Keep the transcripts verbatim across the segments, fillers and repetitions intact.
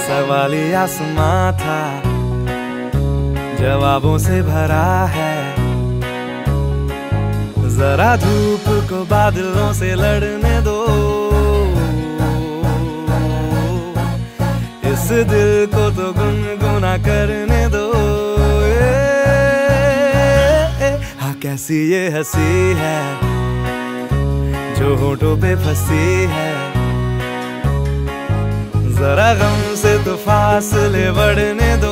सवाली आसमां था, जवाबों से भरा है। जरा धूप को बादलों से लड़ने दो, इस दिल को तो गुनगुना करने दो। ए, ए, हाँ कैसी ये हंसी है जो होठों पे फंसी है। जरा गम से तो फासले बढ़ने दो,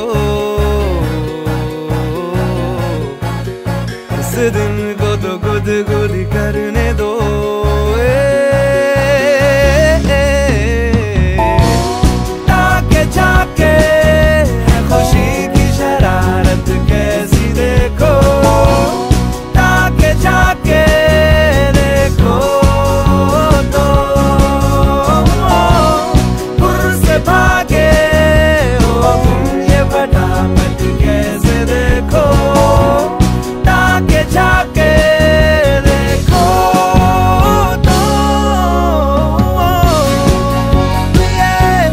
इस दिन को तो गुदगुदी करने दो। ए, ए, ए, ताके झाके खुशी की शरारत कैसी देखो, ताके झाके देखो तो भागे हो तुम ये फटाफट कैसे देखो, ताके झाके देखो तो ये।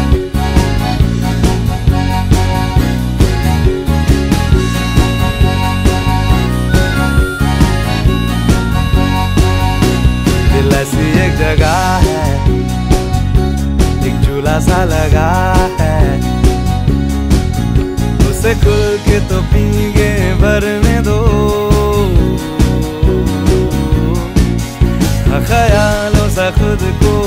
दिल ऐसी एक जगह है, झूला सा लगा है, उसे खुल के तो पींगे भरने दो। ख्यालों से खुद को